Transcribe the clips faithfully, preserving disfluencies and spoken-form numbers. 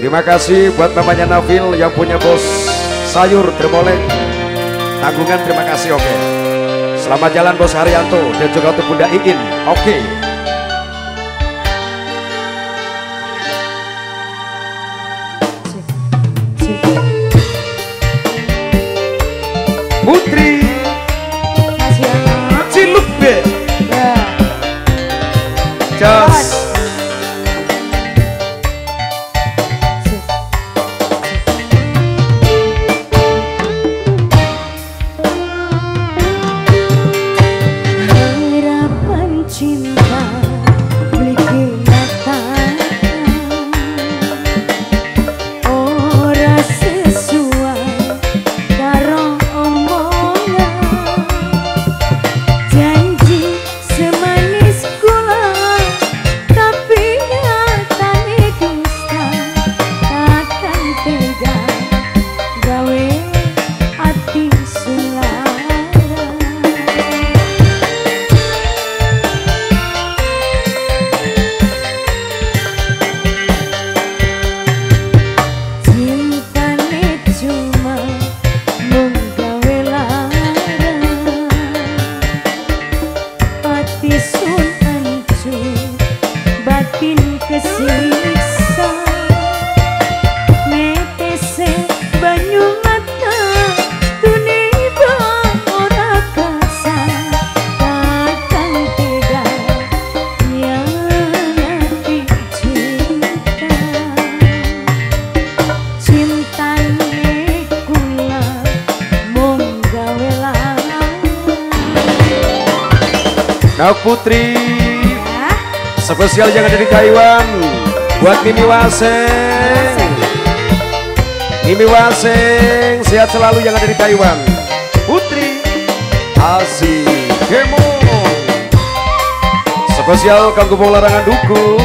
Terima kasih buat mamanya Nafil yang punya bos sayur Dermolek. Tanggungan terima kasih, oke. Selamat jalan Bos Haryanto dan juga untuk Bunda Iin, oke. Putri Cilube Jos. Nah Putri ya. Spesial yang ada di Taiwan buat Mimi Waseng. Mimi Waseng sehat selalu yang ada di Taiwan. Putri Asik Kemo. Spesial kanggo wong larangan duku.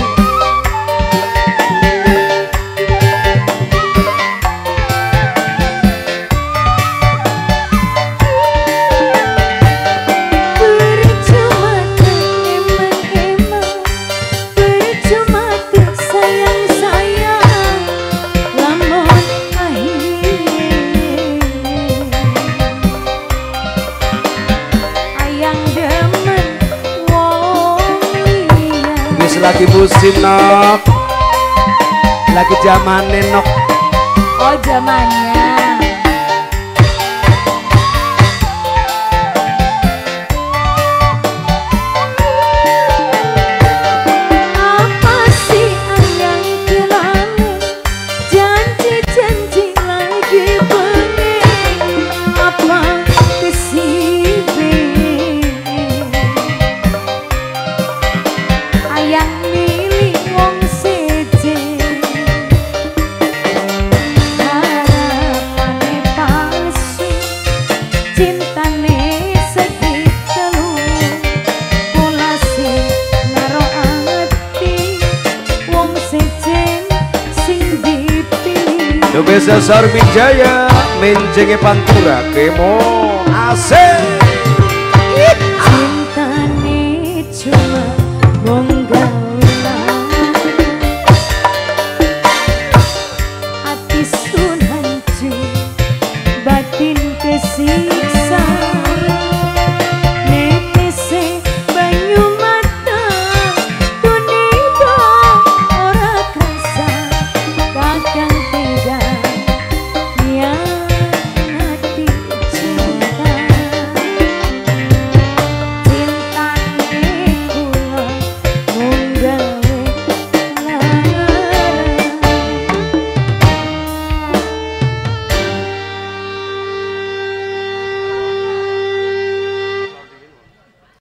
Lagi musim nok, lagi zamannya nok. Oh zamannya. Apa sih yang bilang janji-janji lagi bening? Apa kesibe? Ayang Desa Sarmijaya menjenge Pantura Kemo Asik.